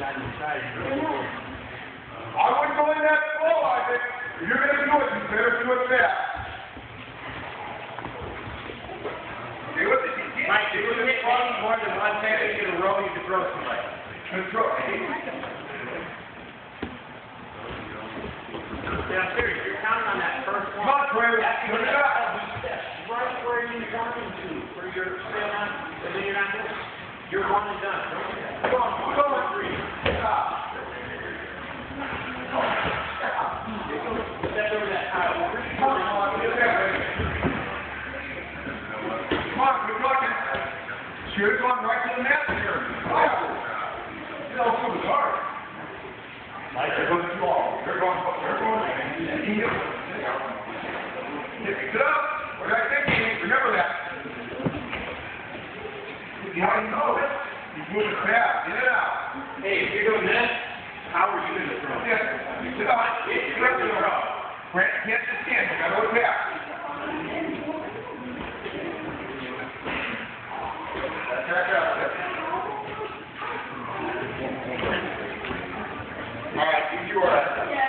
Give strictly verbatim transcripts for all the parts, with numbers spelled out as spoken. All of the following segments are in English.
I wouldn't go in that slow, I think. If you're going to do it, you better do it fast. See what did you get? Mike, if you hit any more than one technique in a row, you can throw somebody. Good throw. Yeah, I'm serious. You're counting on that first one. Come on, Trey. That's Put going it to up. right where you wanted to for your sail on, and then you're not doing it. You're one and done. Come on, come on, three. Stop. Step over that tile. Come on, get that way. Come on, good looking. Shoot it on right to the net here. You know, it was hard. Like they're going too long. They're going, they're going. Pick it up. What did I think, Amy? Remember that. See how you know it? You move it fast. Get it out. Hey, if you're doing this, how are you going to throw? Yeah. Sit up. Get it up. Grant can't just stand. You got to go fast. That's right. That's it. All right, keep your order.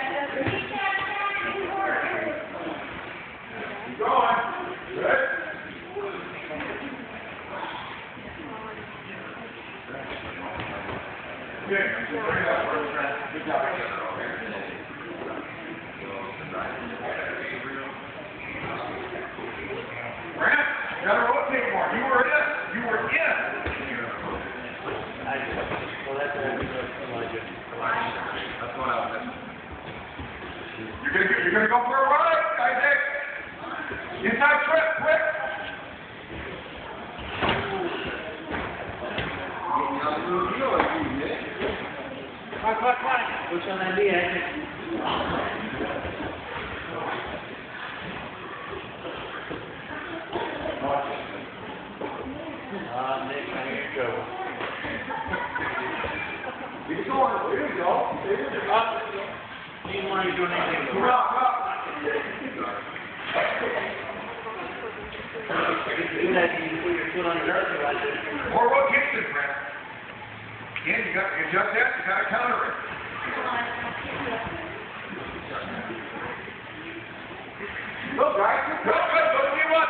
Keep going. Good. Good. Good job. Grant, you gotta rotate more. You were in. You were in. Well, that's what That's what I was. You're gonna go, you're gonna go for a ride, Isaac. Inside trip, quick. Come on, come on, come on. Which one that be, Isaac? Ah, Nick, I need to go. Keep going. There you go. There you go. Up. You didn't want to do anything. Come on, come on. Do that, you can put your foot on the earth like this. More rotation, Brent. Again, you got to adjust that. You got to counter it. Go, guys. Go, good. Go, see what?